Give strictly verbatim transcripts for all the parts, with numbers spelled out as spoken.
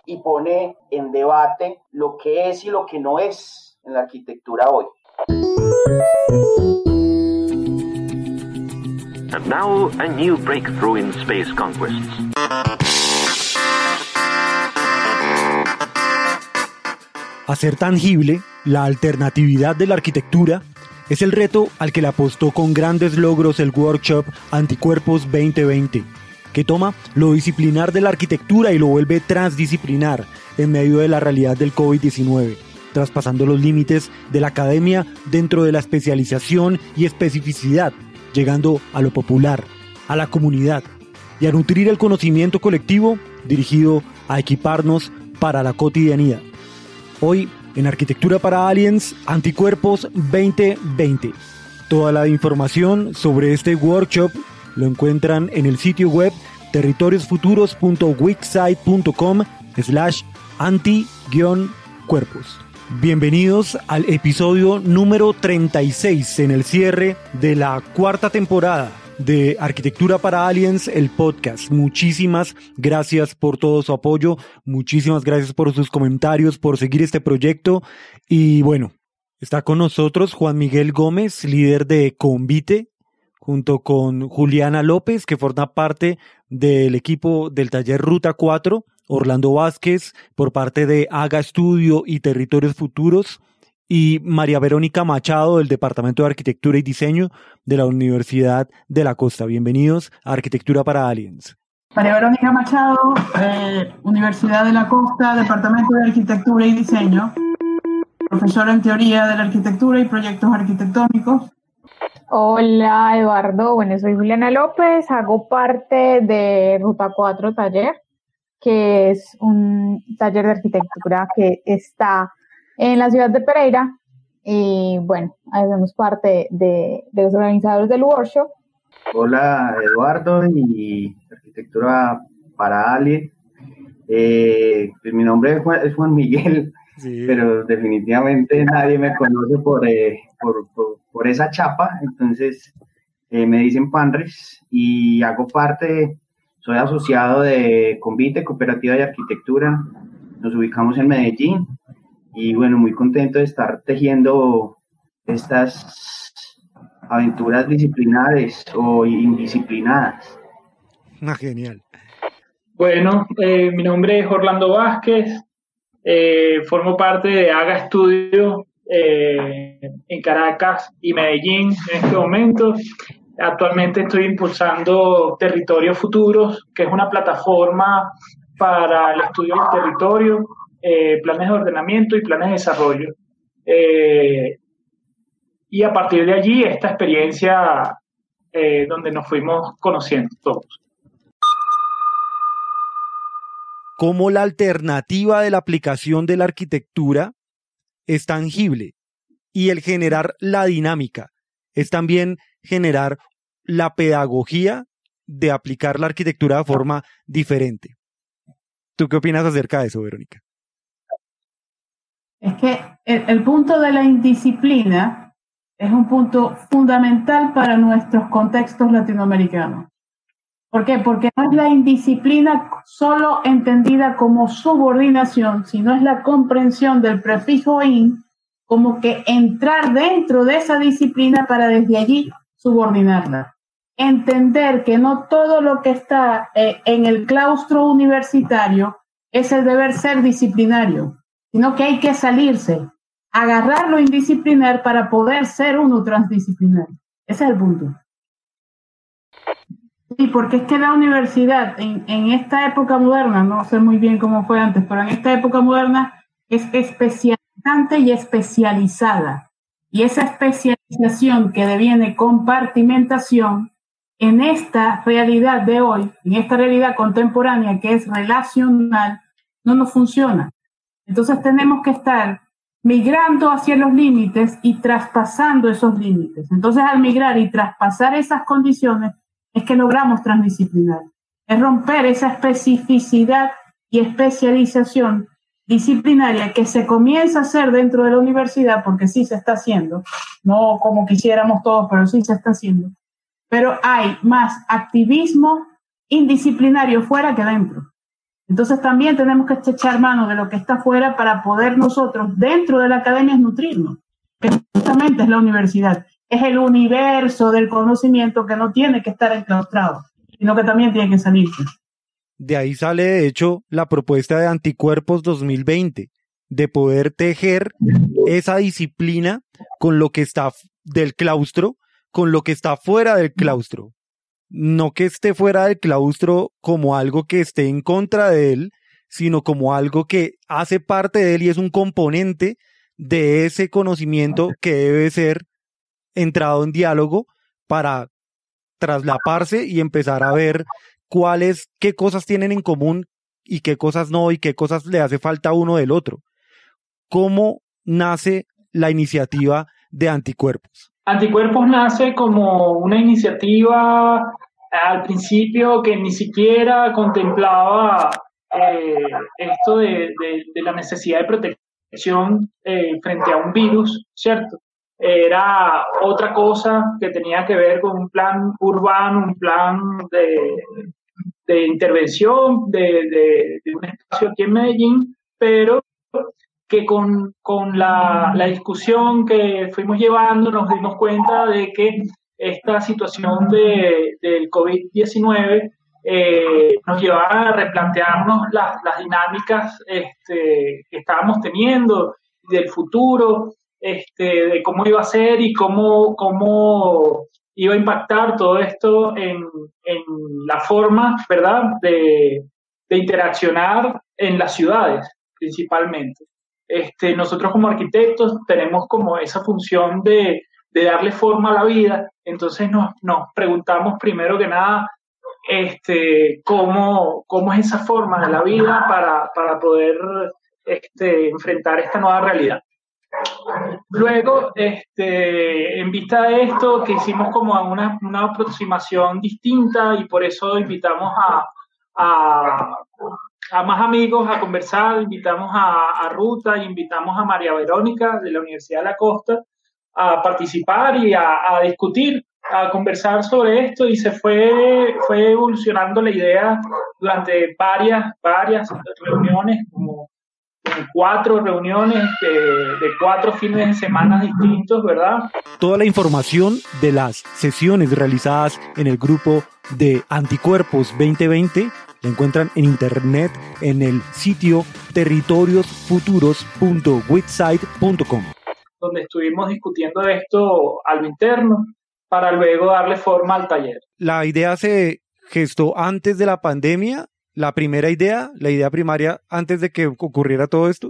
y pone en debate lo que es y lo que no es en la arquitectura hoy. And now a new breakthrough in space conquests. Hacer tangible la alternatividad de la arquitectura es el reto al que le apostó con grandes logros el workshop Anticuerpos veinte veinte, que toma lo disciplinar de la arquitectura y lo vuelve transdisciplinar en medio de la realidad del covid diecinueve, traspasando los límites de la academia dentro de la especialización y especificidad, llegando a lo popular, a la comunidad y a nutrir el conocimiento colectivo dirigido a equiparnos para la cotidianidad. Hoy, en Arquitectura para Aliens, Anticuerpos veinte veinte. Toda la información sobre este workshop lo encuentran en el sitio web territoriosfuturos.wixsite.com slash anti-cuerpos. Bienvenidos al episodio número treinta y seis en el cierre de la cuarta temporada de Arquitectura para Aliens, el podcast. Muchísimas gracias por todo su apoyo, muchísimas gracias por sus comentarios, por seguir este proyecto. Y bueno, está con nosotros Juan Miguel Gómez, líder de Convite, junto con Juliana López, que forma parte del equipo del taller Ruta cuatro, Orlando Vázquez, por parte de Haga Estudio y Territorios Futuros, y María Verónica Machado, del Departamento de Arquitectura y Diseño de la Universidad de la Costa. Bienvenidos a Arquitectura para Aliens. María Verónica Machado, eh, Universidad de la Costa, Departamento de Arquitectura y Diseño, profesora en Teoría de la Arquitectura y Proyectos Arquitectónicos. Hola Eduardo, bueno, soy Juliana López, hago parte de Ruta cuatro Taller, que es un taller de arquitectura que está en la ciudad de Pereira, y bueno, hacemos parte de, de los organizadores del workshop. Hola Eduardo, y Arquitectura para Aliens. Eh, pues mi nombre es Juan, es Juan Miguel, sí. Pero definitivamente nadie me conoce por, eh, por, por, por esa chapa, entonces eh, me dicen Panres, y hago parte, soy asociado de Convite, Cooperativa de Arquitectura. Nos ubicamos en Medellín. Y bueno, muy contento de estar tejiendo estas aventuras disciplinares o indisciplinadas. Ah, genial. Bueno, eh, mi nombre es Orlando Vázquez, eh, formo parte de Haga Estudio eh, en Caracas y Medellín en este momento. Actualmente estoy impulsando Territorios Futuros, que es una plataforma para el estudio del territorio, Eh, planes de ordenamiento y planes de desarrollo. Eh, y a partir de allí, esta experiencia eh, donde nos fuimos conociendo todos. ¿Cómo la alternativa de la aplicación de la arquitectura es tangible? Y el generar la dinámica es también generar la pedagogía de aplicar la arquitectura de forma diferente. ¿Tú qué opinas acerca de eso, Verónica? Es que el, el punto de la indisciplina es un punto fundamental para nuestros contextos latinoamericanos. ¿Por qué? Porque no es la indisciplina solo entendida como subordinación, sino es la comprensión del prefijo in como que entrar dentro de esa disciplina para desde allí subordinarla. Entender que no todo lo que está eh, en el claustro universitario es el deber ser disciplinario, sino que hay que salirse, agarrar lo indisciplinar para poder ser uno transdisciplinar. Ese es el punto. Sí, porque es que la universidad en, en esta época moderna, no sé muy bien cómo fue antes, pero en esta época moderna es especializante y especializada. Y esa especialización que deviene compartimentación en esta realidad de hoy, en esta realidad contemporánea que es relacional, no nos funciona. Entonces tenemos que estar migrando hacia los límites y traspasando esos límites. Entonces al migrar y traspasar esas condiciones es que logramos transdisciplinar. Es romper esa especificidad y especialización disciplinaria que se comienza a hacer dentro de la universidad, porque sí se está haciendo, no como quisiéramos todos, pero sí se está haciendo. Pero hay más activismo indisciplinario fuera que dentro. Entonces también tenemos que echar mano de lo que está afuera para poder nosotros, dentro de la academia, nutrirnos, que justamente es la universidad. Es el universo del conocimiento que no tiene que estar enclaustrado, sino que también tiene que salirse. De ahí sale, de hecho, la propuesta de Anticuerpos dos mil veinte, de poder tejer esa disciplina con lo que está del claustro, con lo que está fuera del claustro. No que esté fuera del claustro como algo que esté en contra de él, sino como algo que hace parte de él y es un componente de ese conocimiento que debe ser entrado en diálogo para traslaparse y empezar a ver cuáles, qué cosas tienen en común y qué cosas no, y qué cosas le hace falta a uno del otro. ¿Cómo nace la iniciativa de Anticuerpos? Anticuerpos nace como una iniciativa al principio que ni siquiera contemplaba eh, esto de, de, de la necesidad de protección eh, frente a un virus, ¿cierto? Era otra cosa que tenía que ver con un plan urbano, un plan de, de intervención de, de, de un espacio aquí en Medellín, pero que con, con la, la discusión que fuimos llevando nos dimos cuenta de que esta situación de, del COVID diecinueve eh, nos llevaba a replantearnos las, las dinámicas este, que estábamos teniendo del futuro, este, de cómo iba a ser y cómo, cómo iba a impactar todo esto en, en la forma, ¿verdad?, de, de interaccionar en las ciudades principalmente. Este, nosotros como arquitectos tenemos como esa función de, de darle forma a la vida, entonces nos, nos preguntamos primero que nada este, cómo, cómo es esa forma de la vida para, para poder este, enfrentar esta nueva realidad. Luego, este, en vista de esto, que hicimos como una, una aproximación distinta y por eso invitamos a, a a más amigos a conversar, invitamos a, a Ruta, invitamos a María Verónica de la Universidad de la Costa a participar y a, a discutir, a conversar sobre esto, y se fue, fue evolucionando la idea durante varias, varias reuniones, como cuatro reuniones de, de cuatro fines de semana distintos, ¿verdad? Toda la información de las sesiones realizadas en el grupo de Anticuerpos veinte veinte la encuentran en internet en el sitio territorios futuros punto wixsite punto com, donde estuvimos discutiendo esto a lo interno para luego darle forma al taller. La idea se gestó antes de la pandemia, la primera idea, la idea primaria antes de que ocurriera todo esto.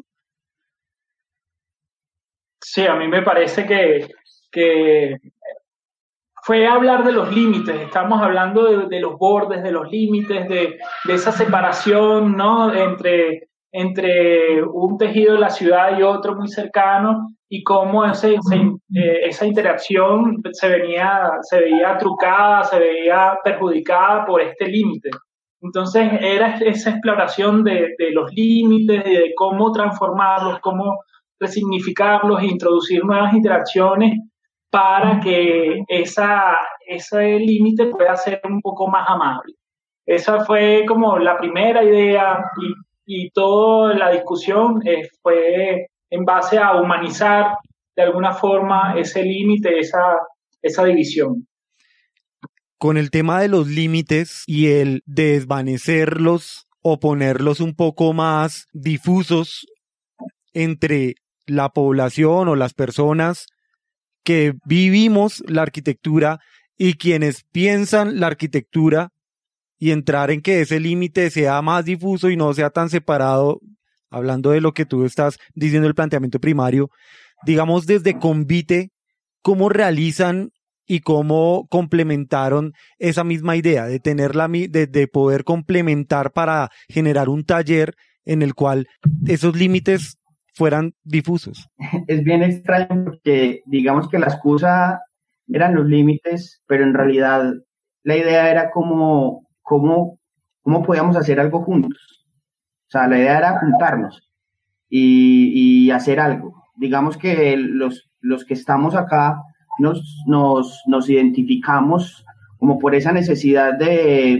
Sí, a mí me parece que, que fue hablar de los límites, estamos hablando de, de los bordes, de los límites, de, de esa separación, ¿no?, entre, entre un tejido de la ciudad y otro muy cercano, y cómo ese, ese, eh, esa interacción se, venía, se veía trucada, se veía perjudicada por este límite. Entonces era esa exploración de, de los límites, de cómo transformarlos, cómo resignificarlos e introducir nuevas interacciones para que esa, ese límite pueda ser un poco más amable. Esa fue como la primera idea, y, y toda la discusión eh, fue en base a humanizar de alguna forma ese límite, esa, esa división. Con el tema de los límites y el desvanecerlos o ponerlos un poco más difusos entre la población o las personas que vivimos la arquitectura y quienes piensan la arquitectura, y entrar en que ese límite sea más difuso y no sea tan separado, hablando de lo que tú estás diciendo, el planteamiento primario, digamos desde Convite, ¿cómo realizan y cómo complementaron esa misma idea de tener la, de, de poder complementar para generar un taller en el cual esos límites fueran difusos? Es bien extraño porque digamos que la excusa eran los límites, pero en realidad la idea era cómo, cómo, cómo podíamos hacer algo juntos. O sea, la idea era juntarnos y, y hacer algo. Digamos que los, los que estamos acá nos, nos, nos identificamos como por esa necesidad de,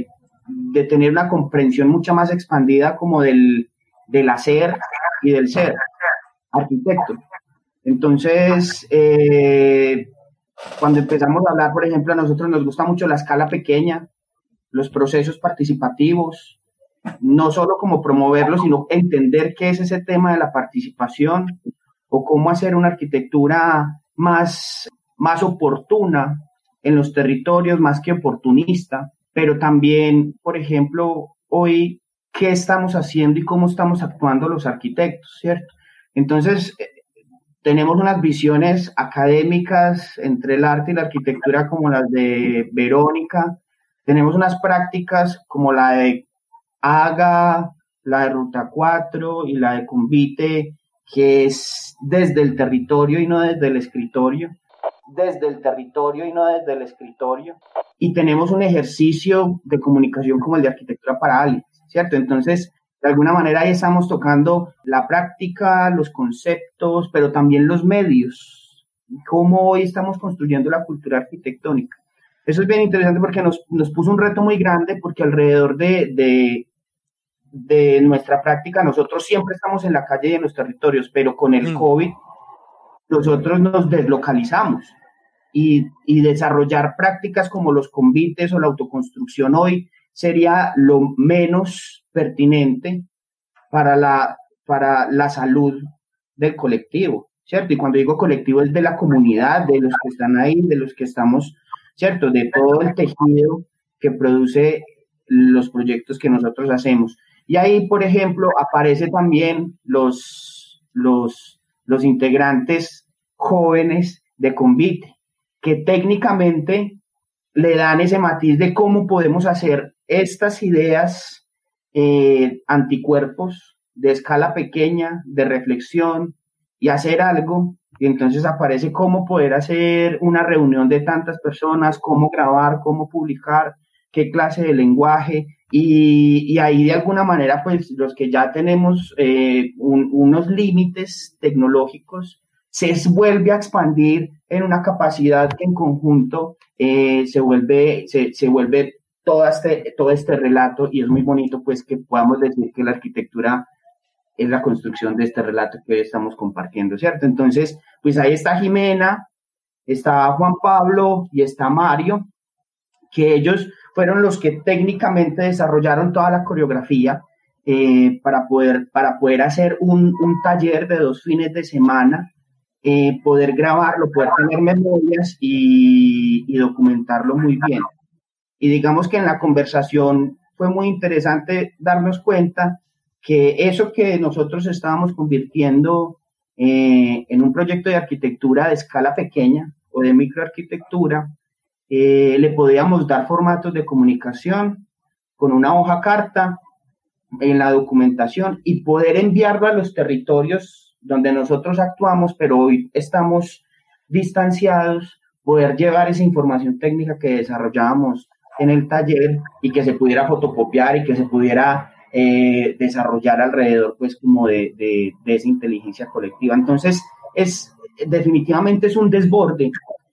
de tener una comprensión mucho más expandida como del, del hacer y del ser arquitecto. Entonces, eh, cuando empezamos a hablar, por ejemplo, a nosotros nos gusta mucho la escala pequeña, los procesos participativos, no solo como promoverlos, sino entender qué es ese tema de la participación o cómo hacer una arquitectura más, más oportuna en los territorios, más que oportunista, pero también, por ejemplo, hoy, qué estamos haciendo y cómo estamos actuando los arquitectos, ¿cierto? Entonces, tenemos unas visiones académicas entre el arte y la arquitectura como las de Verónica, tenemos unas prácticas como la de AGA, la de Ruta cuatro y la de Convite, que es desde el territorio y no desde el escritorio, desde el territorio y no desde el escritorio, y tenemos un ejercicio de comunicación como el de arquitectura para aliens, ¿cierto? Entonces, de alguna manera ahí estamos tocando la práctica, los conceptos, pero también los medios, cómo hoy estamos construyendo la cultura arquitectónica. Eso es bien interesante porque nos, nos puso un reto muy grande, porque alrededor de, de, de nuestra práctica nosotros siempre estamos en la calle y en los territorios, pero con el mm. COVID nosotros nos deslocalizamos y, y desarrollar prácticas como los convites o la autoconstrucción hoy sería lo menos pertinente para la, para la salud del colectivo, ¿cierto? Y cuando digo colectivo es de la comunidad, de los que están ahí, de los que estamos, ¿cierto? De todo el tejido que produce los proyectos que nosotros hacemos. Y ahí, por ejemplo, aparecen también los, los, los integrantes jóvenes de Convite, que técnicamente le dan ese matiz de cómo podemos hacer estas ideas eh, anticuerpos de escala pequeña, de reflexión, y hacer algo. Y entonces aparece cómo poder hacer una reunión de tantas personas, cómo grabar, cómo publicar, qué clase de lenguaje, y, y ahí de alguna manera pues los que ya tenemos eh, un, unos límites tecnológicos se vuelve a expandir en una capacidad que en conjunto eh, se vuelve se, se vuelve todo este, todo este relato, y es muy bonito pues que podamos decir que la arquitectura es la construcción de este relato que hoy estamos compartiendo, ¿cierto? Entonces, pues ahí está Jimena, está Juan Pablo y está Mario, que ellos fueron los que técnicamente desarrollaron toda la coreografía eh, para, poder, para poder hacer un, un taller de dos fines de semana, eh, poder grabarlo, poder tener memorias y, y documentarlo muy bien. Y digamos que en la conversación fue muy interesante darnos cuenta que eso que nosotros estábamos convirtiendo eh, en un proyecto de arquitectura de escala pequeña o de microarquitectura, eh, le podíamos dar formatos de comunicación con una hoja carta en la documentación y poder enviarlo a los territorios donde nosotros actuamos, pero hoy estamos distanciados, poder llevar esa información técnica que desarrollábamos en el taller y que se pudiera fotocopiar y que se pudiera eh, desarrollar alrededor pues como de, de, de esa inteligencia colectiva. Entonces es definitivamente es un desborde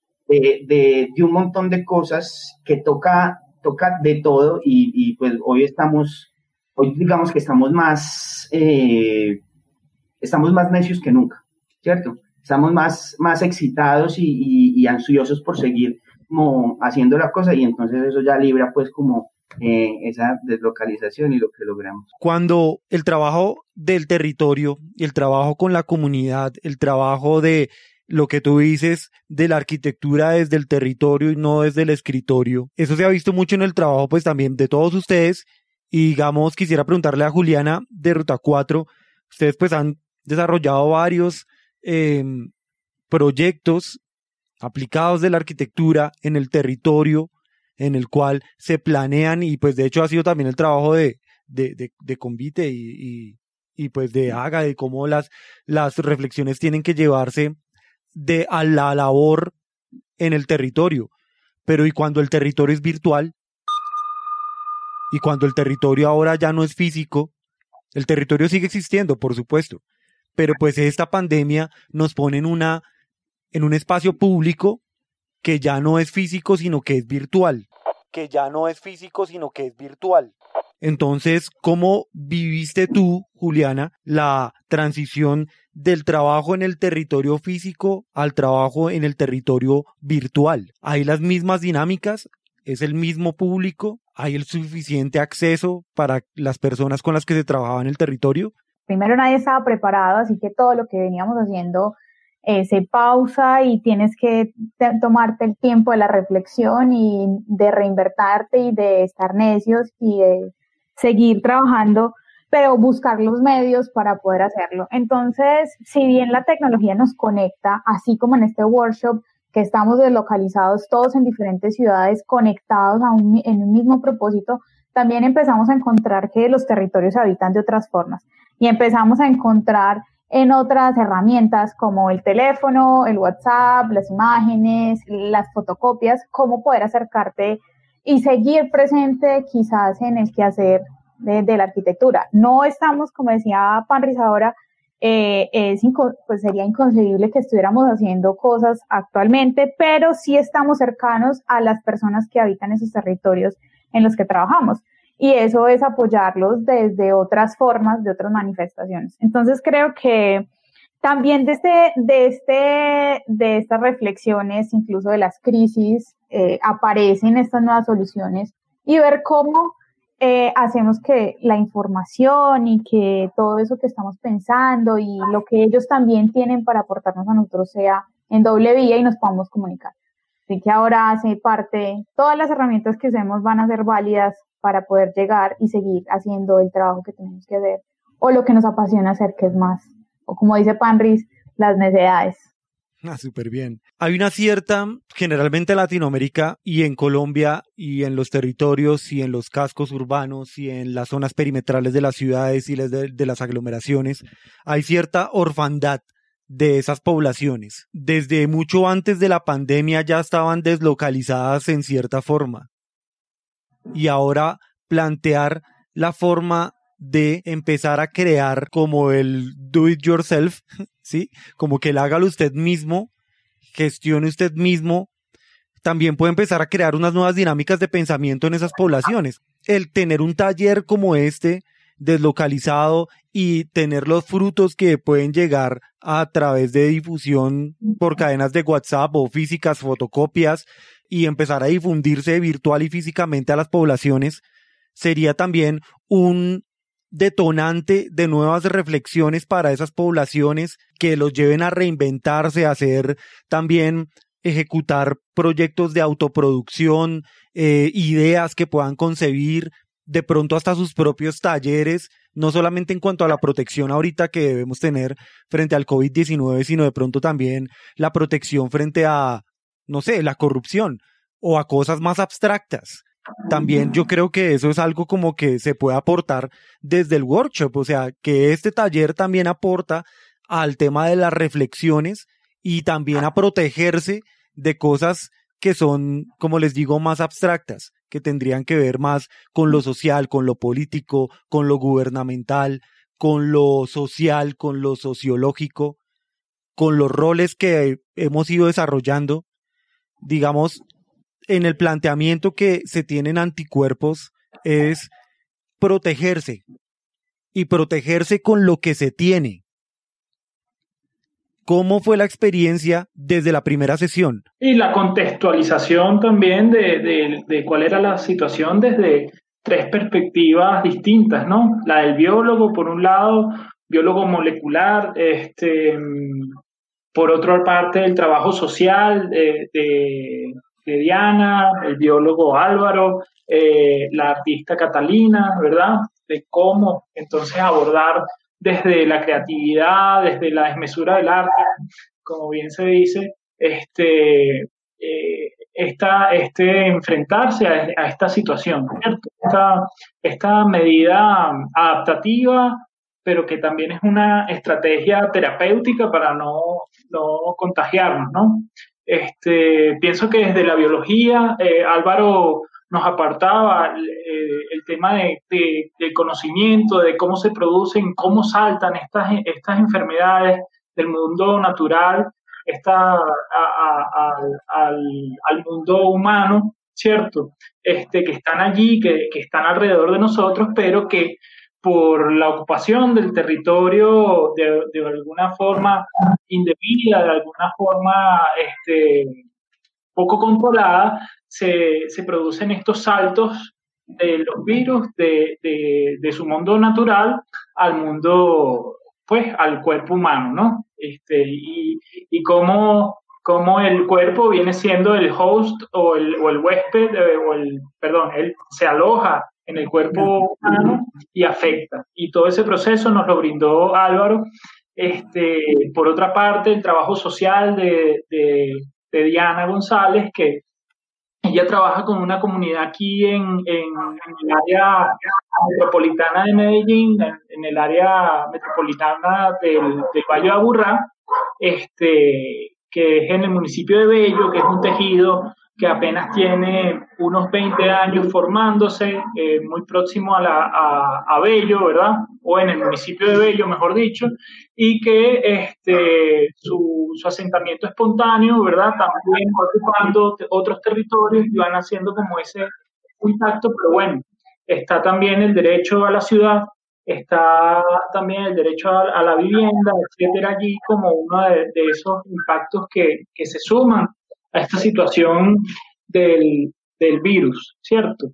de, de, de un montón de cosas que toca, toca de todo, y, y pues hoy estamos, hoy digamos que estamos más eh, estamos más necios que nunca, ¿cierto? Estamos más, más excitados y, y, y ansiosos por seguir como haciendo la cosa, y entonces eso ya libra pues como eh, esa deslocalización y lo que logramos. Cuando el trabajo del territorio y el trabajo con la comunidad, el trabajo de lo que tú dices de la arquitectura desde el territorio y no desde el escritorio, eso se ha visto mucho en el trabajo pues también de todos ustedes, y digamos quisiera preguntarle a Juliana de Ruta cuatro, ustedes pues han desarrollado varios eh, proyectos aplicados de la arquitectura en el territorio en el cual se planean, y pues de hecho ha sido también el trabajo de, de, de, de Convite y, y, y pues de AGA, de cómo las, las reflexiones tienen que llevarse de a la labor en el territorio. Pero ¿y cuando el territorio es virtual? ¿Y cuando el territorio ahora ya no es físico? El territorio sigue existiendo, por supuesto, pero pues esta pandemia nos pone en una en un espacio público que ya no es físico, sino que es virtual. que ya no es físico, sino que es virtual. Entonces, ¿cómo viviste tú, Juliana, la transición del trabajo en el territorio físico al trabajo en el territorio virtual? ¿Hay las mismas dinámicas? ¿Es el mismo público? ¿Hay el suficiente acceso para las personas con las que se trabajaba en el territorio? Primero nadie estaba preparado, así que todo lo que veníamos haciendo eh, se pausa y tienes que te, tomarte el tiempo de la reflexión y de reinvertirte y de estar necios y de seguir trabajando, pero buscar los medios para poder hacerlo. Entonces, si bien la tecnología nos conecta, así como en este workshop, que estamos deslocalizados todos en diferentes ciudades, conectados a un, en un mismo propósito, también empezamos a encontrar que los territorios se habitan de otras formas y empezamos a encontrar en otras herramientas como el teléfono, el WhatsApp, las imágenes, las fotocopias, cómo poder acercarte y seguir presente quizás en el quehacer de, de la arquitectura. No estamos, como decía Panris ahora, eh, es inco- pues sería inconcebible que estuviéramos haciendo cosas actualmente, pero sí estamos cercanos a las personas que habitan esos territorios en los que trabajamos. Y eso es apoyarlos desde otras formas, de otras manifestaciones. Entonces creo que también desde, de, este, de estas reflexiones, incluso de las crisis, eh, aparecen estas nuevas soluciones y ver cómo eh, hacemos que la información y que todo eso que estamos pensando y lo que ellos también tienen para aportarnos a nosotros sea en doble vía y nos podamos comunicar. Así que ahora hace parte, todas las herramientas que usemos van a ser válidas para poder llegar y seguir haciendo el trabajo que tenemos que hacer o lo que nos apasiona hacer, que es más, o como dice Panris, las necesidades. Ah, súper bien. Hay una cierta, generalmente en Latinoamérica y en Colombia y en los territorios y en los cascos urbanos y en las zonas perimetrales de las ciudades y de, de las aglomeraciones, hay cierta orfandad de esas poblaciones. Desde mucho antes de la pandemia ya estaban deslocalizadas en cierta forma. Y ahora plantear la forma de empezar a crear como el do it yourself, ¿sí? Como que el hágalo usted mismo, gestione usted mismo, también puede empezar a crear unas nuevas dinámicas de pensamiento en esas poblaciones. El tener un taller como este, deslocalizado, y tener los frutos que pueden llegar a través de difusión por cadenas de WhatsApp o físicas, fotocopias, y empezar a difundirse virtual y físicamente a las poblaciones, sería también un detonante de nuevas reflexiones para esas poblaciones que los lleven a reinventarse, a hacer también, ejecutar proyectos de autoproducción, eh, ideas que puedan concebir, de pronto hasta sus propios talleres, no solamente en cuanto a la protección ahorita que debemos tener frente al COVID diecinueve, sino de pronto también la protección frente a, no sé, la corrupción o a cosas más abstractas. También yo creo que eso es algo como que se puede aportar desde el workshop, o sea, que este taller también aporta al tema de las reflexiones y también a protegerse de cosas que son, como les digo, más abstractas, que tendrían que ver más con lo social, con lo político, con lo gubernamental, con lo social, con lo sociológico, con los roles que hemos ido desarrollando, digamos, en el planteamiento que se tienen anticuerpos es protegerse y protegerse con lo que se tiene. ¿Cómo fue la experiencia desde la primera sesión? Y la contextualización también de, de, de cuál era la situación desde tres perspectivas distintas, ¿no? La del biólogo, por un lado, biólogo molecular, este, por otra parte, el trabajo social de, de, de Diana, el biólogo Álvaro, eh, la artista Catalina, ¿verdad? De cómo entonces abordar desde la creatividad, desde la desmesura del arte, como bien se dice, este, eh, esta, este enfrentarse a, a esta situación, ¿cierto? Esta, esta medida adaptativa, pero que también es una estrategia terapéutica para no, no contagiarnos, ¿no? Este, pienso que desde la biología, eh, Álvaro nos apartaba eh, el tema de, de, del conocimiento, de cómo se producen, cómo saltan estas, estas enfermedades del mundo natural esta, a, a, a, al, al mundo humano, ¿cierto? Este, que están allí, que, que están alrededor de nosotros, pero que por la ocupación del territorio de, de alguna forma indebida, de alguna forma este, poco controlada, se, se producen estos saltos de los virus de, de, de su mundo natural al mundo, pues, al cuerpo humano, ¿no? Este, y, y cómo, cómo el cuerpo viene siendo el host o el, o el huésped, eh, o el, perdón, él se aloja en el cuerpo humano y afecta. Y todo ese proceso nos lo brindó Álvaro. Este, por otra parte, el trabajo social de, de, de Diana González, que ella trabaja con una comunidad aquí en, en, en el área metropolitana de Medellín, en, en el área metropolitana del, del Valle de Aburrá, este, que es en el municipio de Bello, que es un tejido que apenas tiene unos veinte años formándose, eh, muy próximo a, la, a, a Bello, ¿verdad? O en el municipio de Bello, mejor dicho, y que este, su, su asentamiento espontáneo, ¿verdad? También va ocupando otros territorios y van haciendo como ese contacto, pero bueno, está también el derecho a la ciudad, está también el derecho a, a la vivienda, etcétera, allí como uno de, de esos impactos que, que se suman a esta situación del, del virus, ¿cierto?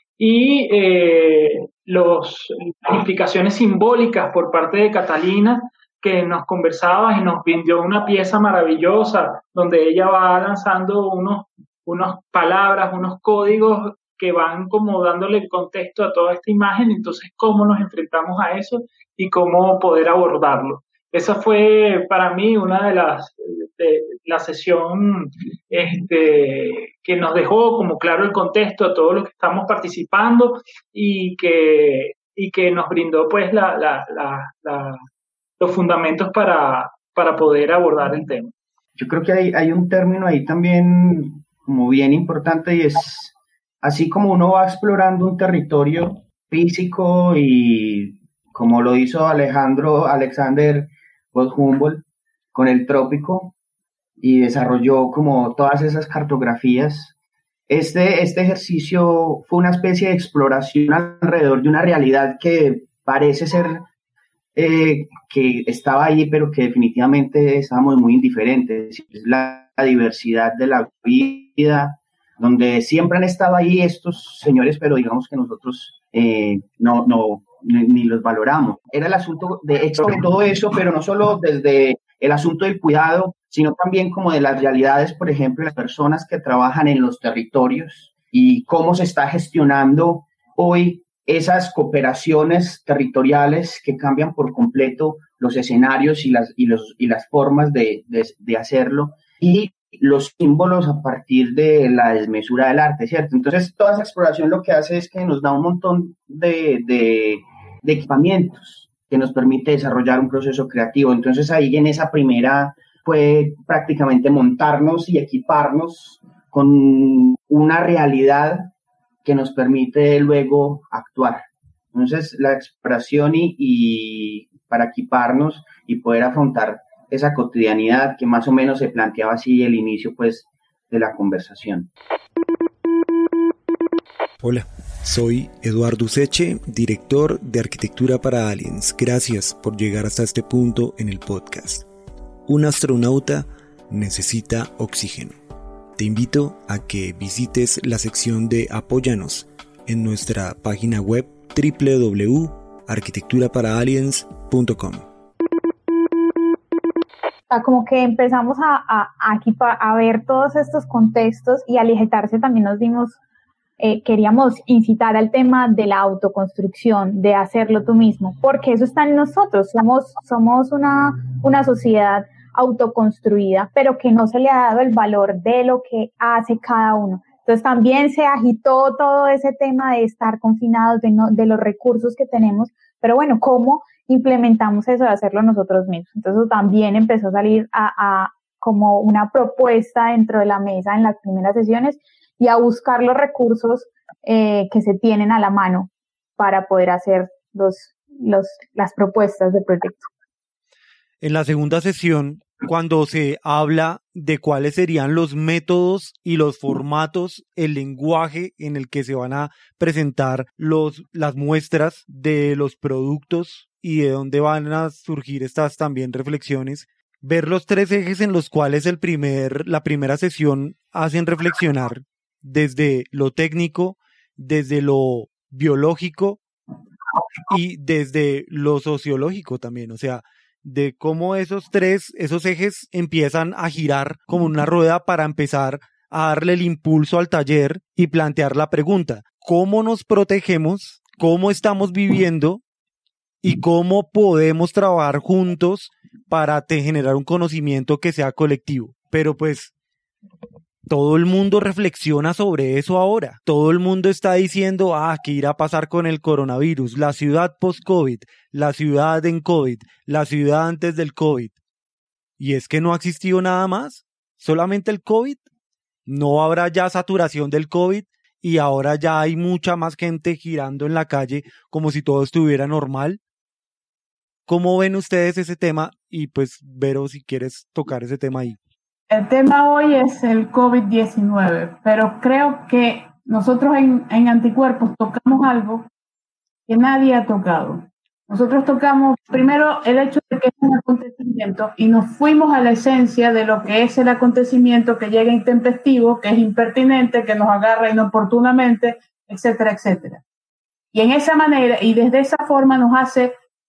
Y eh, los, las implicaciones simbólicas por parte de Catalina, que nos conversaba y nos brindó una pieza maravillosa, donde ella va lanzando unos, unos palabras, unos códigos que van como dándole contexto a toda esta imagen, entonces cómo nos enfrentamos a eso y cómo poder abordarlo. Esa fue para mí una de las, de la sesión este, que nos dejó como claro el contexto a todos los que estamos participando y que, y que nos brindó pues la, la, la, la, los fundamentos para, para poder abordar el tema. Yo creo que hay, hay un término ahí también como bien importante y es así como uno va explorando un territorio físico y como lo hizo Alejandro Alexander von Humboldt con el trópico y desarrolló como todas esas cartografías. Este, este ejercicio fue una especie de exploración alrededor de una realidad que parece ser eh, que estaba ahí, pero que definitivamente estábamos muy indiferentes. Es la, la diversidad de la vida, donde siempre han estado ahí estos señores, pero digamos que nosotros eh, no, no ni, ni los valoramos. Era el asunto de hecho de todo eso, pero no solo desde el asunto del cuidado, sino también como de las realidades, por ejemplo, de las personas que trabajan en los territorios y cómo se está gestionando hoy esas cooperaciones territoriales que cambian por completo los escenarios y las, y los, y las formas de, de, de hacerlo y los símbolos a partir de la desmesura del arte, ¿cierto? Entonces, toda esa exploración lo que hace es que nos da un montón de, de, de equipamientos que nos permite desarrollar un proceso creativo. Entonces, ahí en esa primera fue prácticamente montarnos y equiparnos con una realidad que nos permite luego actuar. Entonces, la exploración y, y para equiparnos y poder afrontar esa cotidianidad que más o menos se planteaba así el inicio pues de la conversación. Hola, soy Eduardo Useche, director de Arquitectura para Aliens. Gracias por llegar hasta este punto en el podcast. Un astronauta necesita oxígeno. Te invito a que visites la sección de Apóyanos en nuestra página web doble u doble u doble u punto arquitectura para aliens punto com. Como que empezamos a, a, a, a ver todos estos contextos y al ejecutarse también nos dimos, eh, queríamos incitar al tema de la autoconstrucción, de hacerlo tú mismo, porque eso está en nosotros, somos, somos una, una sociedad autoconstruida, pero que no se le ha dado el valor de lo que hace cada uno. Entonces también se agitó todo ese tema de estar confinados, de, no, de los recursos que tenemos, pero bueno, ¿cómo implementamos eso de hacerlo nosotros mismos? Entonces también empezó a salir a, a como una propuesta dentro de la mesa en las primeras sesiones y a buscar los recursos eh, que se tienen a la mano para poder hacer los, los, las propuestas de proyecto. En la segunda sesión cuando se habla de cuáles serían los métodos y los formatos, el lenguaje en el que se van a presentar los, las muestras de los productos y de dónde van a surgir estas también reflexiones. Ver los tres ejes en los cuales el primer, la primera sesión hacen reflexionar desde lo técnico, desde lo biológico y desde lo sociológico también, o sea, de cómo esos tres, esos ejes empiezan a girar como una rueda para empezar a darle el impulso al taller y plantear la pregunta: ¿cómo nos protegemos? ¿Cómo estamos viviendo? ¿Y cómo podemos trabajar juntos para te generar un conocimiento que sea colectivo? Pero pues todo el mundo reflexiona sobre eso ahora. Todo el mundo está diciendo, ah, ¿qué irá a pasar con el coronavirus? La ciudad post-COVID, la ciudad en COVID, la ciudad antes del COVID. Y es que no ha existido nada más, solamente el COVID. No habrá ya saturación del COVID y ahora ya hay mucha más gente girando en la calle como si todo estuviera normal. ¿Cómo ven ustedes ese tema? Y pues, Vero, si quieres tocar ese tema ahí. El tema hoy es el COVID diecinueve, pero creo que nosotros en, en Anticuerpos tocamos algo que nadie ha tocado. Nosotros tocamos primero el hecho de que es un acontecimiento y nos fuimos a la esencia de lo que es el acontecimiento, que llega intempestivo, que es impertinente, que nos agarra inoportunamente, etcétera, etcétera. Y en esa manera, y desde esa forma nos hace...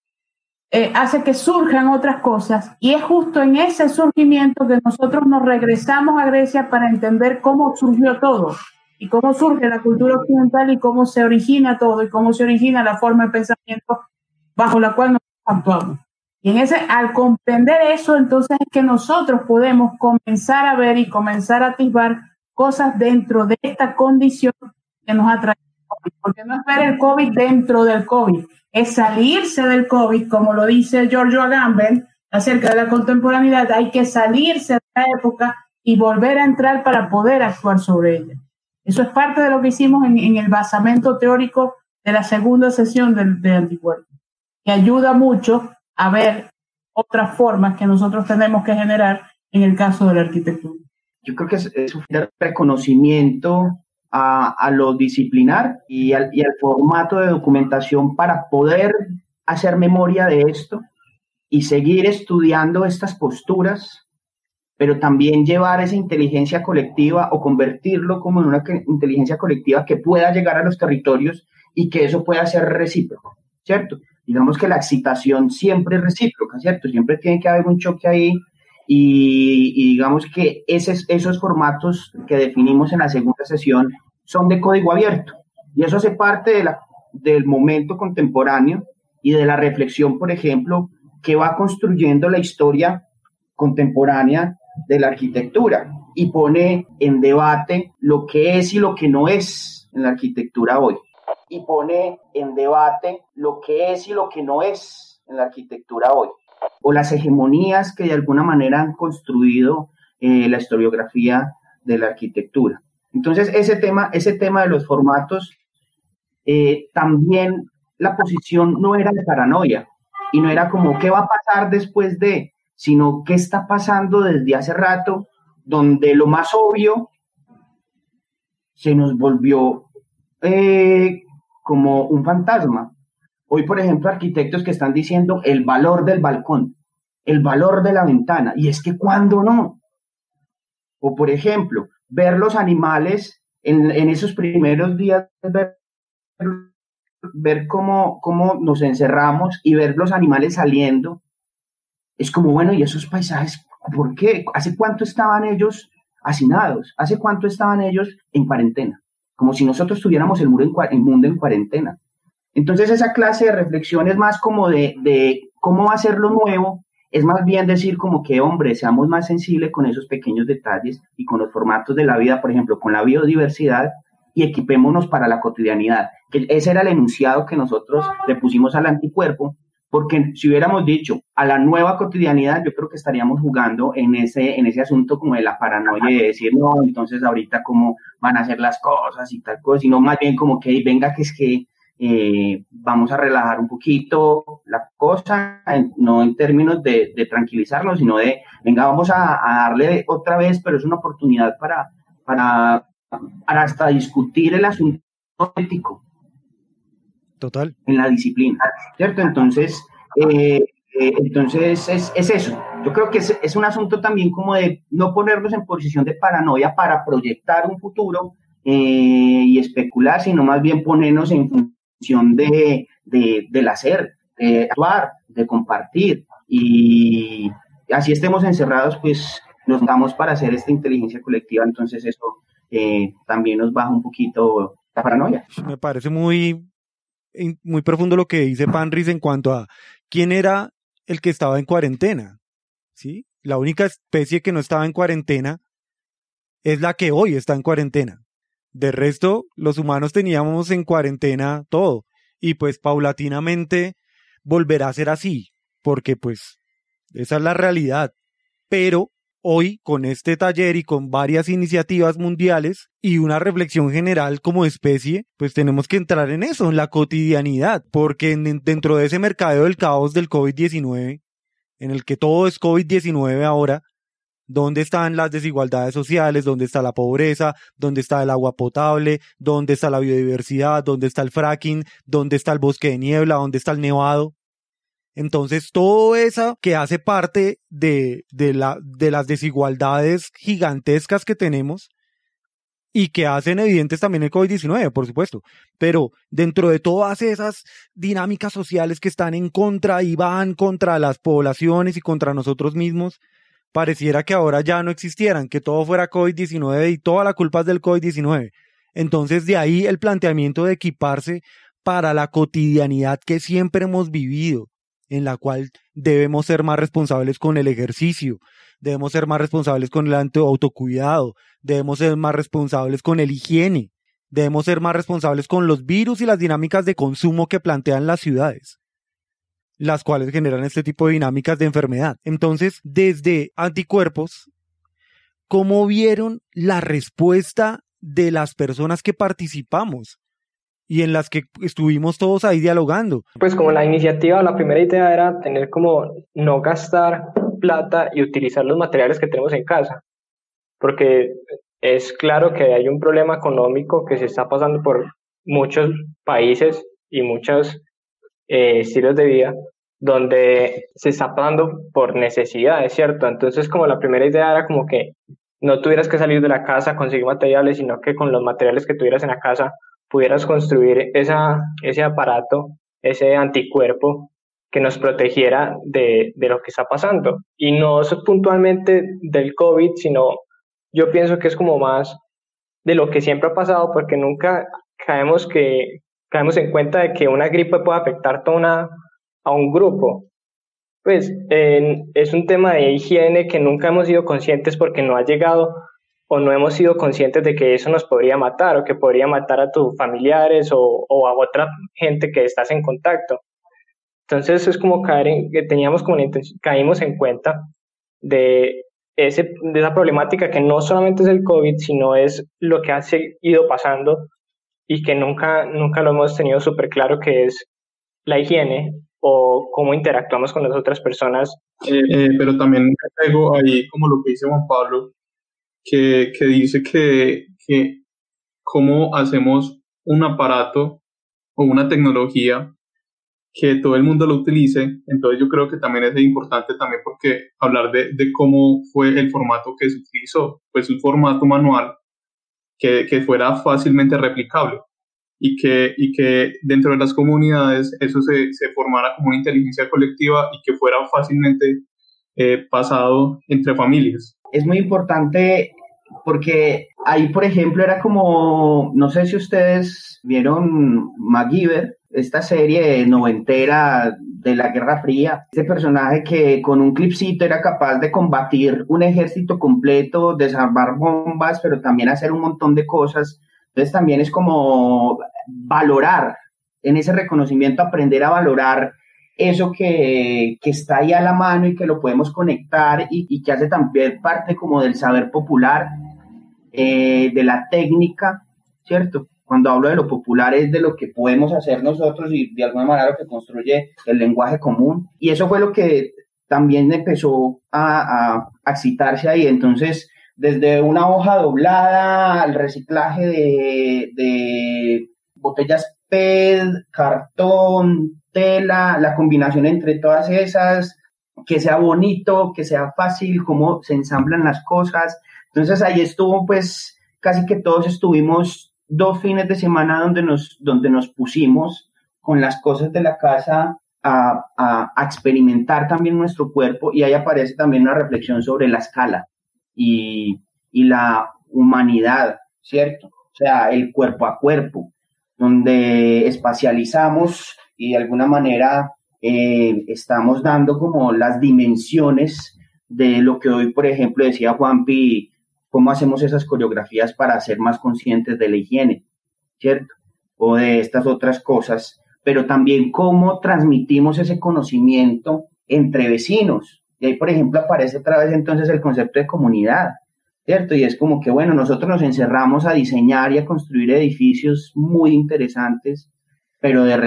Eh, hace que surjan otras cosas, y es justo en ese surgimiento que nosotros nos regresamos a Grecia para entender cómo surgió todo y cómo surge la cultura occidental y cómo se origina todo y cómo se origina la forma de pensamiento bajo la cual nosotros actuamos. Y en ese, al comprender eso, entonces es que nosotros podemos comenzar a ver y comenzar a atisbar cosas dentro de esta condición que nos ha traído el COVID, porque no es ver el COVID dentro del COVID, es salirse del COVID, como lo dice Giorgio Agamben acerca de la contemporaneidad. Hay que salirse de la época y volver a entrar para poder actuar sobre ella. Eso es parte de lo que hicimos en, en el basamento teórico de la segunda sesión de, de Anticuerpos, que ayuda mucho a ver otras formas que nosotros tenemos que generar en el caso de la arquitectura. Yo creo que es, es un reconocimiento A, a lo disciplinar y al, y al formato de documentación para poder hacer memoria de esto y seguir estudiando estas posturas, pero también llevar esa inteligencia colectiva o convertirlo como en una inteligencia colectiva que pueda llegar a los territorios y que eso pueda ser recíproco, ¿cierto? Digamos que la excitación siempre es recíproca, ¿cierto? Siempre tiene que haber un choque ahí. Y, y digamos que esos, esos formatos que definimos en la segunda sesión son de código abierto, y eso hace parte de la, del momento contemporáneo y de la reflexión, por ejemplo, que va construyendo la historia contemporánea de la arquitectura y pone en debate lo que es y lo que no es en la arquitectura hoy. Y pone en debate lo que es y lo que no es en la arquitectura hoy, o las hegemonías que de alguna manera han construido eh, la historiografía de la arquitectura. Entonces, ese tema, ese tema de los formatos, eh, también la posición no era de paranoia, y no era como qué va a pasar después de, sino qué está pasando desde hace rato, donde lo más obvio se nos volvió eh, como un fantasma. Hoy, por ejemplo, arquitectos que están diciendo el valor del balcón, el valor de la ventana, y es que ¿cuándo no? O, por ejemplo, ver los animales en, en esos primeros días, ver, ver cómo, cómo nos encerramos y ver los animales saliendo, es como, bueno, ¿y esos paisajes por qué? ¿Hace cuánto estaban ellos hacinados? ¿Hace cuánto estaban ellos en cuarentena? Como si nosotros tuviéramos el mundo en, el mundo en cuarentena. Entonces esa clase de reflexión es más como de, de cómo hacer lo nuevo, es más bien decir como que, hombre, seamos más sensibles con esos pequeños detalles y con los formatos de la vida, por ejemplo, con la biodiversidad, y equipémonos para la cotidianidad. Que ese era el enunciado que nosotros le pusimos al anticuerpo, porque si hubiéramos dicho a la nueva cotidianidad, yo creo que estaríamos jugando en ese, en ese asunto como de la paranoia y de decir, no, entonces ahorita cómo van a hacer las cosas y tal cosa, sino más bien como que venga, que es que eh, vamos a relajar un poquito la cosa, en, no en términos de, de tranquilizarnos, sino de, venga, vamos a, a darle otra vez, pero es una oportunidad para, para, para hasta discutir el asunto ético. Total. En la disciplina, ¿cierto? Entonces, eh, eh, entonces es, es eso. Yo creo que es, es un asunto también como de no ponernos en posición de paranoia para proyectar un futuro eh, y especular, sino más bien ponernos en función de, de, del hacer, de actuar, de compartir. Y así estemos encerrados, pues nos damos para hacer esta inteligencia colectiva. Entonces eso eh, también nos baja un poquito la paranoia. Me parece muy... muy profundo lo que dice Panris en cuanto a quién era el que estaba en cuarentena, ¿sí? La única especie que no estaba en cuarentena es la que hoy está en cuarentena. De resto, los humanos teníamos en cuarentena todo, y pues paulatinamente volverá a ser así, porque pues esa es la realidad. Pero hoy, con este taller y con varias iniciativas mundiales y una reflexión general como especie, pues tenemos que entrar en eso, en la cotidianidad, porque en, dentro de ese mercadeo del caos del COVID diecinueve, en el que todo es COVID diecinueve ahora, ¿dónde están las desigualdades sociales? ¿Dónde está la pobreza? ¿Dónde está el agua potable? ¿Dónde está la biodiversidad? ¿Dónde está el fracking? ¿Dónde está el bosque de niebla? ¿Dónde está el nevado? Entonces, todo eso que hace parte de, de, la, de las desigualdades gigantescas que tenemos y que hacen evidentes también el COVID diecinueve, por supuesto, pero dentro de todas esas dinámicas sociales que están en contra y van contra las poblaciones y contra nosotros mismos, pareciera que ahora ya no existieran, que todo fuera COVID diecinueve y toda la culpa es del COVID diecinueve. Entonces, de ahí el planteamiento de equiparse para la cotidianidad que siempre hemos vivido, en la cual debemos ser más responsables con el ejercicio, debemos ser más responsables con el autocuidado, debemos ser más responsables con el higiene, debemos ser más responsables con los virus y las dinámicas de consumo que plantean las ciudades, las cuales generan este tipo de dinámicas de enfermedad. Entonces, desde Anticuerpos, ¿cómo vieron la respuesta de las personas que participamos y en las que estuvimos todos ahí dialogando? Pues como la iniciativa, la primera idea era tener como no gastar plata y utilizar los materiales que tenemos en casa, porque es claro que hay un problema económico que se está pasando por muchos países y muchos eh, estilos de vida, donde se está pasando por necesidades, ¿cierto? Entonces como la primera idea era como que no tuvieras que salir de la casa a conseguir materiales, sino que con los materiales que tuvieras en la casa pudieras construir esa, ese aparato, ese anticuerpo que nos protegiera de, de lo que está pasando. Y no puntualmente del COVID, sino yo pienso que es como más de lo que siempre ha pasado, porque nunca caemos, que, caemos en cuenta de que una gripe puede afectar toda una, a un grupo. Pues eh, es un tema de higiene que nunca hemos sido conscientes porque no ha llegado o no hemos sido conscientes de que eso nos podría matar o que podría matar a tus familiares o, o a otra gente que estás en contacto. Entonces es como caer en, que teníamos como caímos en cuenta de, ese, de esa problemática que no solamente es el COVID, sino es lo que ha ido pasando y que nunca, nunca lo hemos tenido súper claro, que es la higiene o cómo interactuamos con las otras personas. Eh, eh, pero también traigo ahí como lo que dice Juan Pablo, Que, que dice que, que cómo hacemos un aparato o una tecnología que todo el mundo lo utilice. Entonces yo creo que también es importante también porque hablar de, de cómo fue el formato que se utilizó, pues un formato manual que, que fuera fácilmente replicable y que, y que dentro de las comunidades eso se, se formara como una inteligencia colectiva y que fuera fácilmente eh, pasado entre familias. Es muy importante porque ahí, por ejemplo, era como, no sé si ustedes vieron MacGyver, esta serie noventera de la Guerra Fría, este personaje que con un clipcito era capaz de combatir un ejército completo, desarmar bombas, pero también hacer un montón de cosas. Entonces también es como valorar, en ese reconocimiento aprender a valorar eso que, que está ahí a la mano y que lo podemos conectar y, y que hace también parte como del saber popular, eh, de la técnica, ¿cierto? Cuando hablo de lo popular es de lo que podemos hacer nosotros y de alguna manera lo que construye el lenguaje común. Y eso fue lo que también empezó a, a, a excitarse ahí. Entonces, desde una hoja doblada al reciclaje de, de botellas P E T, cartón, tela, la combinación entre todas esas, que sea bonito, que sea fácil, cómo se ensamblan las cosas. Entonces ahí estuvo, pues, casi que todos estuvimos dos fines de semana donde nos, donde nos pusimos con las cosas de la casa a, a, a experimentar también nuestro cuerpo, y ahí aparece también una reflexión sobre la escala y, y la humanidad, ¿cierto? O sea, el cuerpo a cuerpo, donde espacializamos y de alguna manera eh, estamos dando como las dimensiones de lo que hoy, por ejemplo, decía Juanpi, cómo hacemos esas coreografías para ser más conscientes de la higiene, ¿cierto? O de estas otras cosas, pero también cómo transmitimos ese conocimiento entre vecinos. Y ahí, por ejemplo, aparece otra vez entonces el concepto de comunidad, ¿cierto? Y es como que, bueno, nosotros nos encerramos a diseñar y a construir edificios muy interesantes, pero de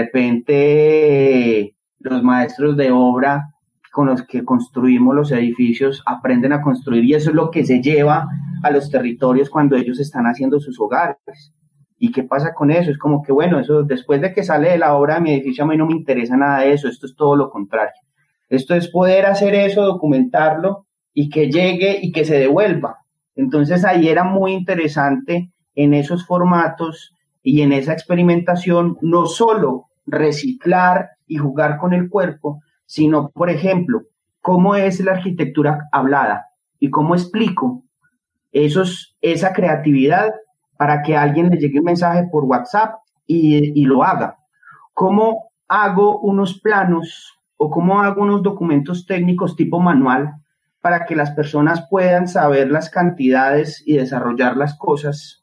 repente los maestros de obra con los que construimos los edificios aprenden a construir, y eso es lo que se lleva a los territorios cuando ellos están haciendo sus hogares. ¿Y qué pasa con eso? Es como que, bueno, eso después de que sale de la obra de mi edificio, a mí no me interesa nada de eso, esto es todo lo contrario. Esto es poder hacer eso, documentarlo y que llegue y que se devuelva. Entonces ahí era muy interesante en esos formatos y en esa experimentación, no solo reciclar y jugar con el cuerpo, sino, por ejemplo, cómo es la arquitectura hablada y cómo explico esos, esa creatividad para que a alguien le llegue un mensaje por WhatsApp y, y lo haga. Cómo hago unos planos o cómo hago unos documentos técnicos tipo manual para que las personas puedan saber las cantidades y desarrollar las cosas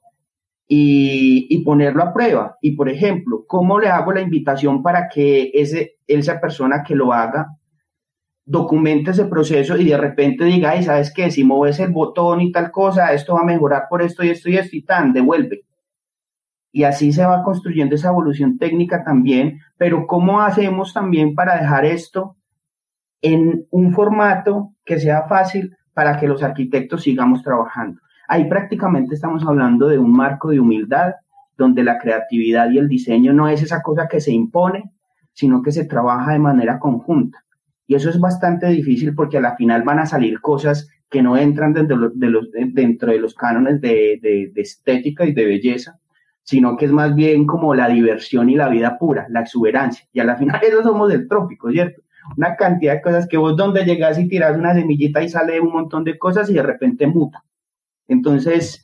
y, y ponerlo a prueba. Y, por ejemplo, ¿cómo le hago la invitación para que ese, esa persona que lo haga documente ese proceso y de repente diga, ay, ¿sabes qué? Si mueves el botón y tal cosa, esto va a mejorar por esto y esto y esto y tan, devuelve. Y así se va construyendo esa evolución técnica también, pero ¿cómo hacemos también para dejar esto en un formato que sea fácil para que los arquitectos sigamos trabajando? Ahí prácticamente estamos hablando de un marco de humildad, donde la creatividad y el diseño no es esa cosa que se impone, sino que se trabaja de manera conjunta. Y eso es bastante difícil porque a la final van a salir cosas que no entran dentro de los, de los, dentro de los cánones de, de, de estética y de belleza, sino que es más bien como la diversión y la vida pura, la exuberancia. Y a la final eso somos del trópico, ¿cierto? Una cantidad de cosas que vos donde llegas y tiras una semillita y sale un montón de cosas y de repente muta. Entonces,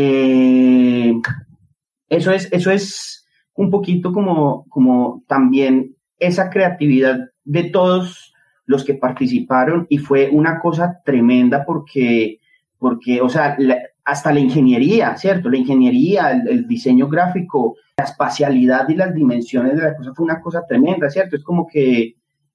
eh, eso es, eso es un poquito como, como también esa creatividad de todos los que participaron, y fue una cosa tremenda porque, porque o sea, la, hasta la ingeniería, ¿cierto? La ingeniería, el, el diseño gráfico, la espacialidad y las dimensiones de la cosa fue una cosa tremenda, ¿cierto? Es como que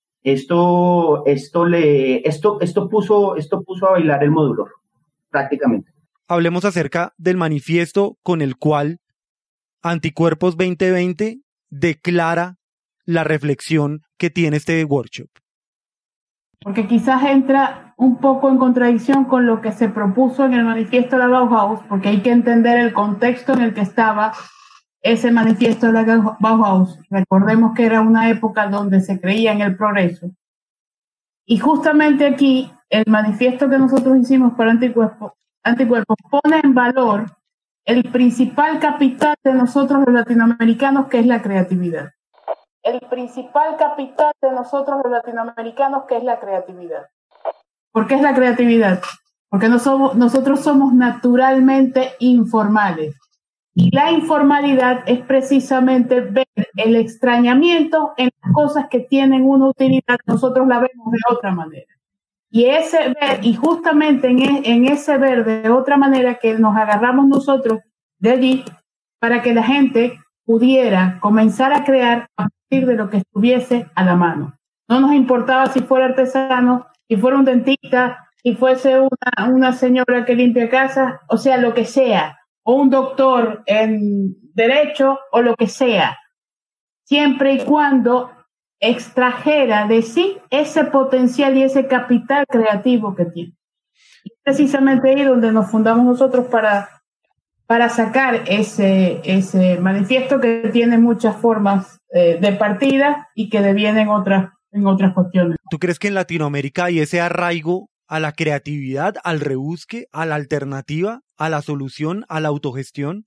esto, esto le, esto, esto puso, esto puso a bailar el modulor, prácticamente. Hablemos acerca del manifiesto con el cual Anticuerpos veinte veinte declara la reflexión que tiene este workshop. Porque quizás entra un poco en contradicción con lo que se propuso en el manifiesto de la Bauhaus, porque hay que entender el contexto en el que estaba ese manifiesto de la Bauhaus. Recordemos que era una época donde se creía en el progreso. Y justamente aquí, el manifiesto que nosotros hicimos para Anticuerpos, Anticuerpos pone en valor el principal capital de nosotros los latinoamericanos, que es la creatividad. El principal capital de nosotros los latinoamericanos, que es la creatividad. ¿Por qué es la creatividad? Porque no somos, nosotros somos naturalmente informales. Y la informalidad es precisamente ver el extrañamiento en las cosas que tienen una utilidad, nosotros la vemos de otra manera. Y ese ver, y justamente en, en ese ver de otra manera que nos agarramos nosotros de allí para que la gente pudiera comenzar a crear a partir de lo que estuviese a la mano. No nos importaba si fuera artesano, si fuera un dentista, si fuese una, una señora que limpia casas, o sea, lo que sea, o un doctor en derecho o lo que sea, siempre y cuando extrajera de sí ese potencial y ese capital creativo que tiene. Y precisamente ahí donde nos fundamos nosotros para, para sacar ese, ese manifiesto que tiene muchas formas eh, de partida y que deviene en otras, en otras cuestiones. ¿Tú crees que en Latinoamérica hay ese arraigo a la creatividad, al rebusque, a la alternativa, a la solución, a la autogestión?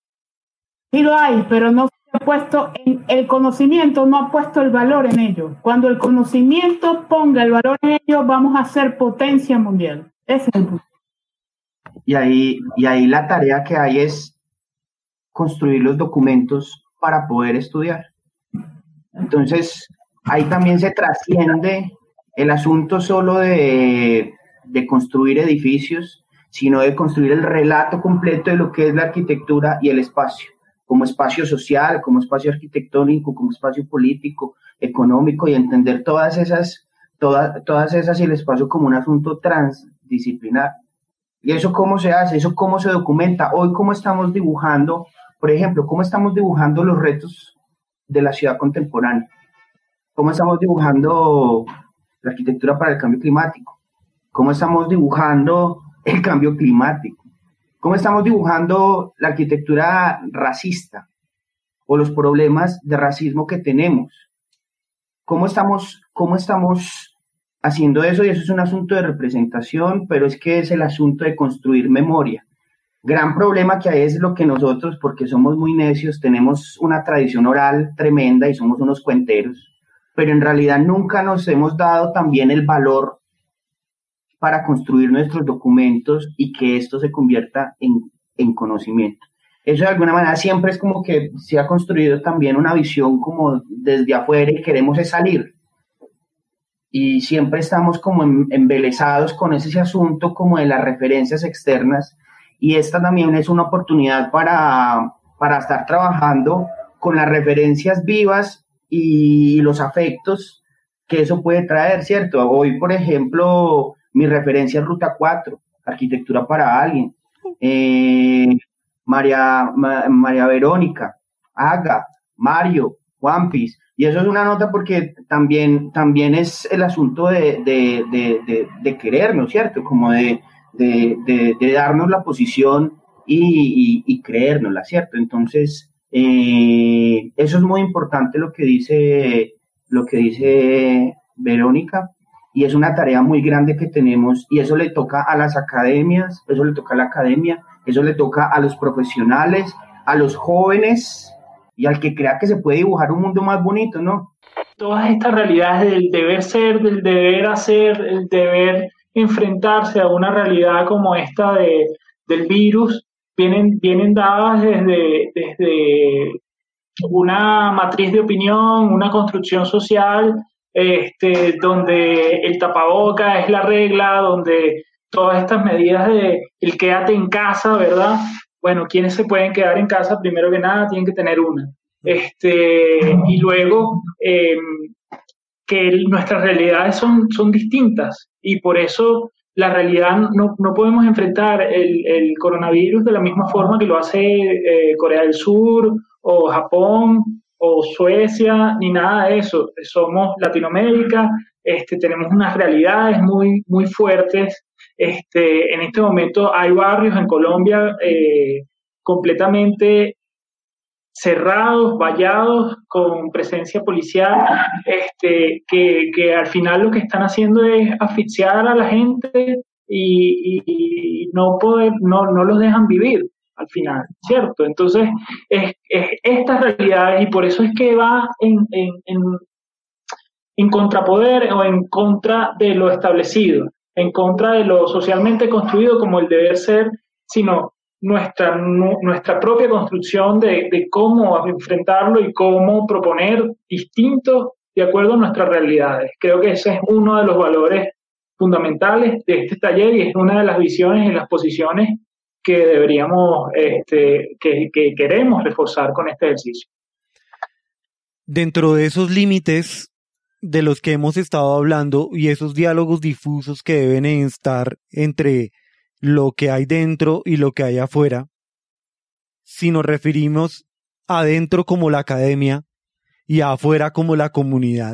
Sí lo hay, pero no se ha puesto en el conocimiento, no ha puesto el valor en ello. Cuando el conocimiento ponga el valor en ello, vamos a ser potencia mundial. Ese es el punto. Y ahí, y ahí la tarea que hay es construir los documentos para poder estudiar. Entonces, ahí también se trasciende el asunto solo de, de construir edificios, sino de construir el relato completo de lo que es la arquitectura y el espacio, como espacio social, como espacio arquitectónico, como espacio político, económico, y entender todas esas, todas, todas esas y el espacio como un asunto transdisciplinar. ¿Y eso cómo se hace? ¿Eso cómo se documenta? Hoy, ¿cómo estamos dibujando, por ejemplo, cómo estamos dibujando los retos de la ciudad contemporánea? ¿Cómo estamos dibujando la arquitectura para el cambio climático? ¿Cómo estamos dibujando el cambio climático? ¿Cómo estamos dibujando la arquitectura racista o los problemas de racismo que tenemos? ¿Cómo estamos, cómo estamos haciendo eso? Y eso es un asunto de representación, pero es que es el asunto de construir memoria. Gran problema que hay es lo que nosotros, porque somos muy necios, tenemos una tradición oral tremenda y somos unos cuenteros, pero en realidad nunca nos hemos dado también el valor para construir nuestros documentos y que esto se convierta en, en conocimiento. Eso de alguna manera siempre es como que se ha construido también una visión como desde afuera y queremos es salir. Y siempre estamos como embelesados con ese asunto como de las referencias externas, y esta también es una oportunidad para, para estar trabajando con las referencias vivas y los afectos que eso puede traer, ¿cierto? Hoy, por ejemplo, mi referencia es Ruta cuatro, Arquitectura para Alguien, eh, María, Ma, María Verónica, Aga, Mario, Juanpis, y eso es una nota porque también, también es el asunto de, de, de, de, de querernos, ¿cierto? Como de, de, de, de darnos la posición y, y, y creérnosla, ¿cierto? Entonces, eh, eso es muy importante lo que dice, lo que dice Verónica, y es una tarea muy grande que tenemos, y eso le toca a las academias, eso le toca a la academia, eso le toca a los profesionales, a los jóvenes, y al que crea que se puede dibujar un mundo más bonito, ¿no? Todas estas realidades del deber ser, del deber hacer, el deber enfrentarse a una realidad como esta de, del virus, vienen, vienen dadas desde, desde una matriz de opinión, una construcción social, este, donde el tapaboca es la regla, donde todas estas medidas de el quédate en casa, ¿verdad? Bueno, ¿quiénes se pueden quedar en casa? Primero que nada, tienen que tener una. Este, y luego, eh, que nuestras realidades son, son distintas, y por eso la realidad no, no podemos enfrentar el, el coronavirus de la misma forma que lo hace eh, Corea del Sur o Japón o Suecia, ni nada de eso. Somos Latinoamérica, este, tenemos unas realidades muy, muy fuertes. Este, en este momento hay barrios en Colombia eh, completamente cerrados, vallados, con presencia policial, este, que, que al final lo que están haciendo es asfixiar a la gente y, y, y no, poder, no, no los dejan vivir al final, ¿cierto? Entonces, es, es estas realidades, y por eso es que va en, en, en, en contrapoder o en contra de lo establecido, en contra de lo socialmente construido como el deber ser, sino nuestra, nuestra propia construcción de, de cómo enfrentarlo y cómo proponer distintos de acuerdo a nuestras realidades. Creo que ese es uno de los valores fundamentales de este taller, y es una de las visiones y las posiciones que deberíamos, este, que, que queremos reforzar con este ejercicio. Dentro de esos límites de los que hemos estado hablando y esos diálogos difusos que deben estar entre lo que hay dentro y lo que hay afuera, si nos referimos adentro como la academia y afuera como la comunidad.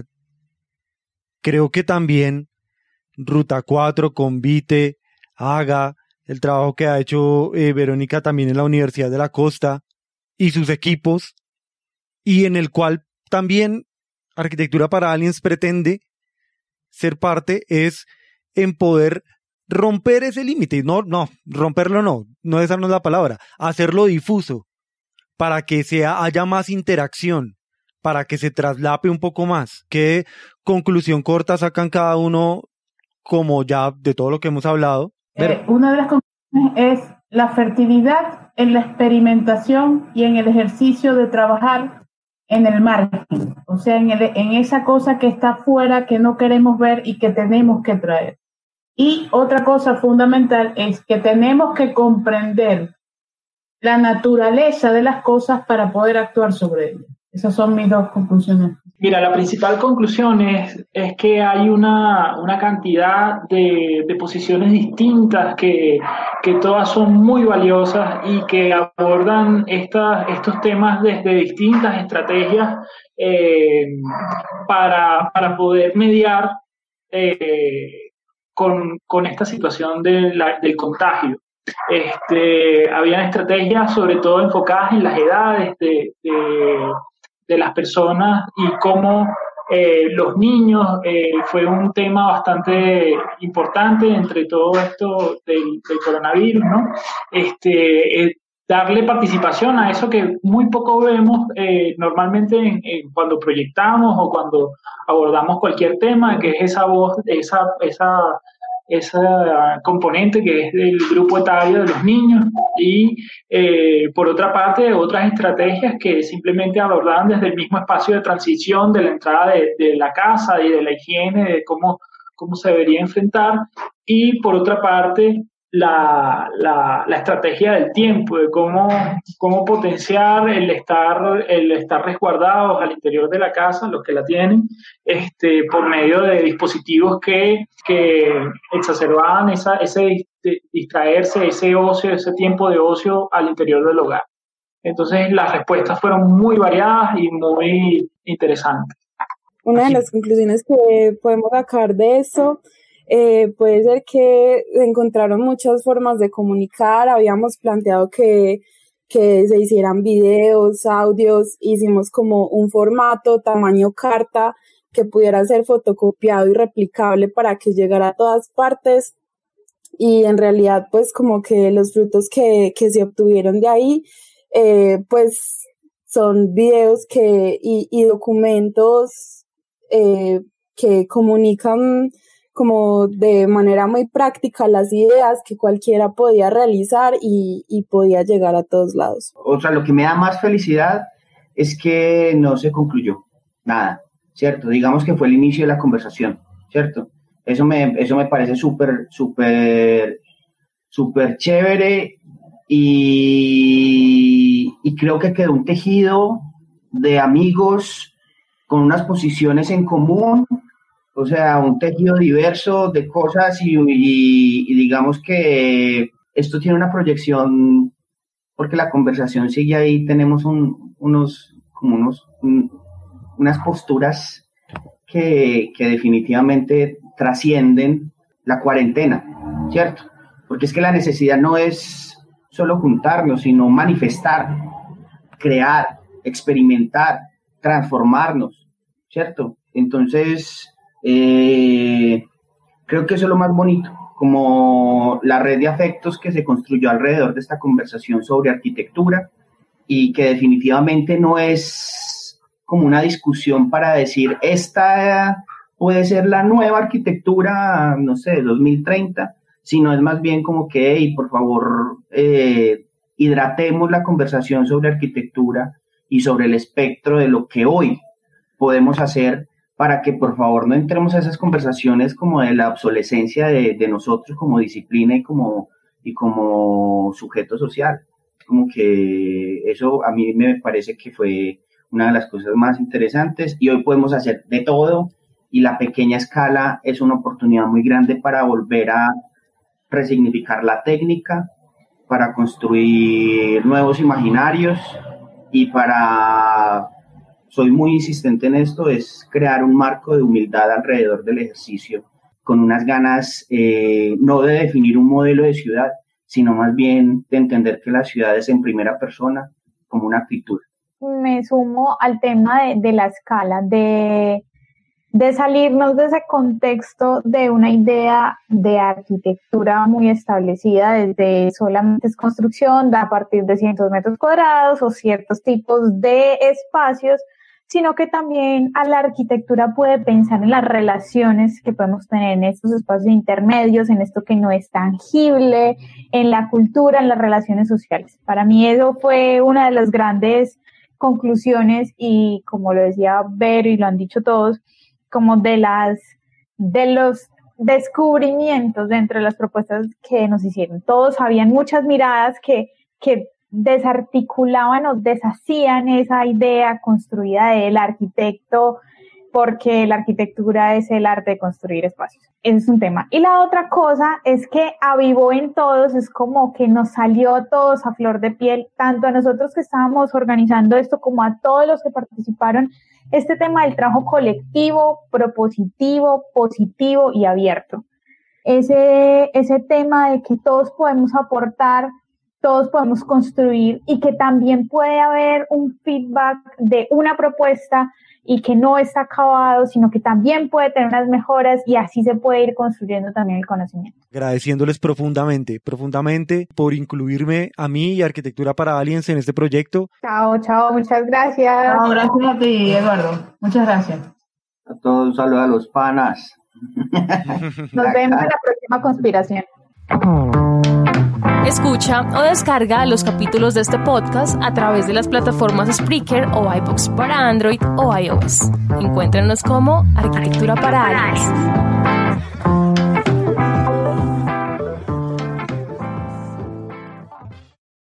Creo que también Ruta cuatro, Convite, Haga, el trabajo que ha hecho eh, Verónica también en la Universidad de la Costa y sus equipos, y en el cual también Arquitectura para Aliens pretende ser parte, es en poder romper ese límite. No, no, romperlo no, no esa no es la palabra, hacerlo difuso, para que sea, haya más interacción, para que se traslape un poco más. ¿Qué conclusión corta sacan cada uno, como ya de todo lo que hemos hablado? Eh, una de las conclusiones es la fertilidad en la experimentación y en el ejercicio de trabajar en el margen, o sea, en, el, en esa cosa que está afuera, que no queremos ver y que tenemos que traer. Y otra cosa fundamental es que tenemos que comprender la naturaleza de las cosas para poder actuar sobre ellas. Esas son mis dos conclusiones. Mira, la principal conclusión es, es que hay una, una cantidad de, de posiciones distintas que, que todas son muy valiosas y que abordan estas, estos temas desde distintas estrategias eh, para, para poder mediar eh, con, con esta situación de la, del contagio. Este, habían estrategias sobre todo enfocadas en las edades de, de de las personas y cómo eh, los niños eh, fue un tema bastante importante entre todo esto del, del coronavirus, ¿no? Este, eh, darle participación a eso que muy poco vemos eh, normalmente en, en cuando proyectamos o cuando abordamos cualquier tema, que es esa voz, esa, esa esa componente que es del grupo etario de los niños y eh, por otra parte otras estrategias que simplemente abordaban desde el mismo espacio de transición de la entrada de, de la casa y de la higiene, de cómo, cómo se debería enfrentar, y por otra parte la, la, la estrategia del tiempo, de cómo, cómo potenciar el estar, el estar resguardados al interior de la casa, los que la tienen, este, por medio de dispositivos que, que exacerbaban esa, ese distraerse, ese ocio, ese tiempo de ocio al interior del hogar. Entonces las respuestas fueron muy variadas y muy interesantes. Una de las conclusiones que podemos sacar de eso Eh, puede ser que encontraron muchas formas de comunicar. Habíamos planteado que, que se hicieran videos, audios, hicimos como un formato tamaño carta que pudiera ser fotocopiado y replicable para que llegara a todas partes, y en realidad pues como que los frutos que, que se obtuvieron de ahí eh, pues son videos que, y, y documentos eh, que comunican como de manera muy práctica las ideas que cualquiera podía realizar y, y podía llegar a todos lados. O sea, lo que me da más felicidad es que no se concluyó nada, ¿cierto? Digamos que fue el inicio de la conversación, ¿cierto? Eso me, eso me parece súper, súper, súper chévere y, y creo que quedó un tejido de amigos con unas posiciones en común. O sea, un tejido diverso de cosas y, y, y digamos que esto tiene una proyección porque la conversación sigue ahí. Tenemos un, unos, como unos, un, unas posturas que, que definitivamente trascienden la cuarentena, ¿cierto? Porque es que la necesidad no es solo juntarnos, sino manifestar, crear, experimentar, transformarnos, ¿cierto? Entonces, Eh, creo que eso es lo más bonito, como la red de afectos que se construyó alrededor de esta conversación sobre arquitectura, y que definitivamente no es como una discusión para decir esta puede ser la nueva arquitectura, no sé, dos mil treinta, sino es más bien como que, hey, por favor, eh, hidratemos la conversación sobre arquitectura y sobre el espectro de lo que hoy podemos hacer, para que por favor no entremos a esas conversaciones como de la obsolescencia de, de nosotros como disciplina y como, y como sujeto social. Como que eso a mí me parece que fue una de las cosas más interesantes, y hoy podemos hacer de todo, y la pequeña escala es una oportunidad muy grande para volver a resignificar la técnica, para construir nuevos imaginarios y para, soy muy insistente en esto, es crear un marco de humildad alrededor del ejercicio, con unas ganas eh, no de definir un modelo de ciudad, sino más bien de entender que la ciudad es en primera persona como una actitud. Me sumo al tema de, de la escala, de, de salirnos de ese contexto de una idea de arquitectura muy establecida, desde solamente es construcción a partir de cientos metros cuadrados o ciertos tipos de espacios, sino que también a la arquitectura puede pensar en las relaciones que podemos tener en estos espacios intermedios, en esto que no es tangible, en la cultura, en las relaciones sociales. Para mí eso fue una de las grandes conclusiones y, como lo decía Vero y lo han dicho todos, como de las de los descubrimientos dentro de las propuestas que nos hicieron. Todos habían muchas miradas que, que desarticulaban o deshacían esa idea construida del arquitecto, porque la arquitectura es el arte de construir espacios. Ese es un tema. Y la otra cosa es que avivó en todos, es como que nos salió a todos a flor de piel, tanto a nosotros que estábamos organizando esto como a todos los que participaron, este tema del trabajo colectivo, propositivo, positivo y abierto. Ese, ese tema de que todos podemos aportar, todos podemos construir y que también puede haber un feedback de una propuesta y que no está acabado, sino que también puede tener unas mejoras y así se puede ir construyendo también el conocimiento. Agradeciéndoles profundamente, profundamente por incluirme a mí y Arquitectura para Aliens en este proyecto. Chao, chao, muchas gracias. Chao, gracias a ti, Eduardo. Muchas gracias. A todos, un saludo a los panas. Nos vemos en la próxima conspiración. Escucha o descarga los capítulos de este podcast a través de las plataformas Spreaker o iVoox para Android o iOS. Encuéntranos como Arquitectura para Aliens.